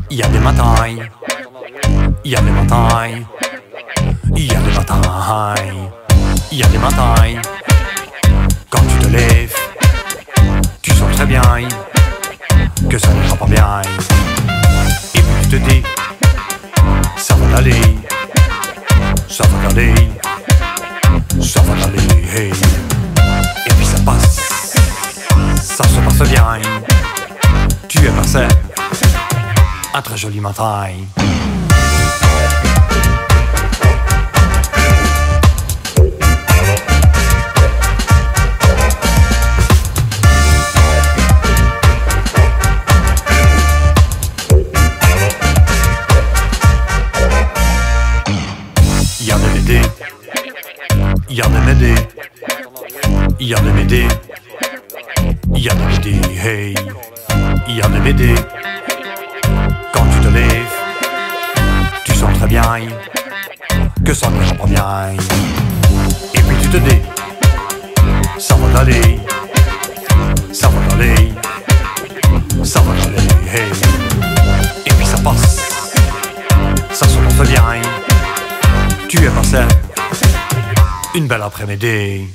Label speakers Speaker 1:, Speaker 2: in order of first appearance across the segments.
Speaker 1: Il y a des matins, il y a des matins, il y a des matins, il y a des matins. Quand tu te lèves, tu sens très bien que ça n'ira pas bien. Et puis tu te dis, ça va aller, ça va aller, ça va aller, hey. Et puis ça passe, ça se passe bien. Tu es passé un très joli matin. Il y a des BD, il y a des BD, il y a des BD, il y a des BD, hey. Il y a des BD. Quand tu te lèves, tu sens très bien que ça n'ira pas bien. Et puis tu te dis, ça va aller, ça va aller, ça va aller, hey. Et puis ça passe, ça se passe bien. Tu es passé une belle après-midi.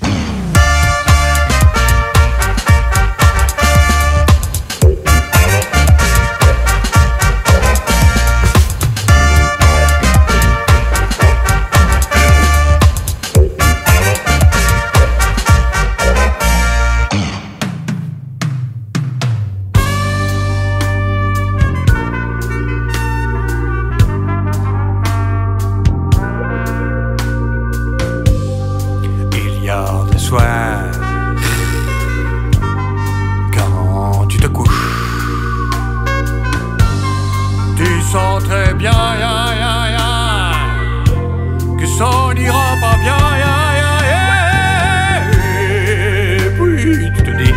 Speaker 1: Des soirs, quand tu te couches, tu sens très bien que ça n'ira pas bien, et puis tu te dis,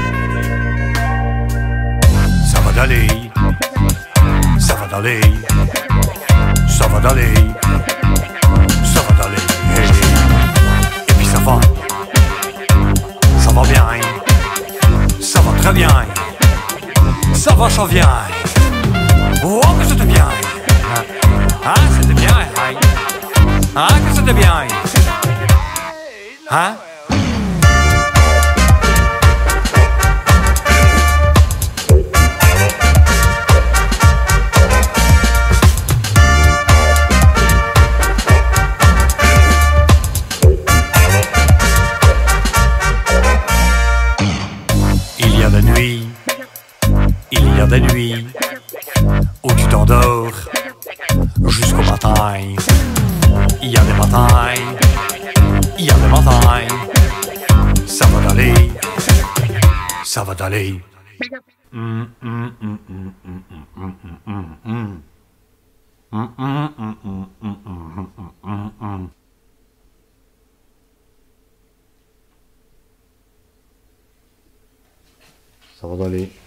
Speaker 1: ça va aller, ça va aller, ça va aller, ça va aller, et puis ça va. Ça va bien, ça va très bien, ça va, ça vient. Oh, que c'était bien. Ah, c'était bien. Ah, que c'était bien. Hein? Il y a des nuits, il y a des nuits où tu t'endors jusqu'au matin. Il y a des matins, il y a des matins. Ça va aller, ça va aller. Ça va aller.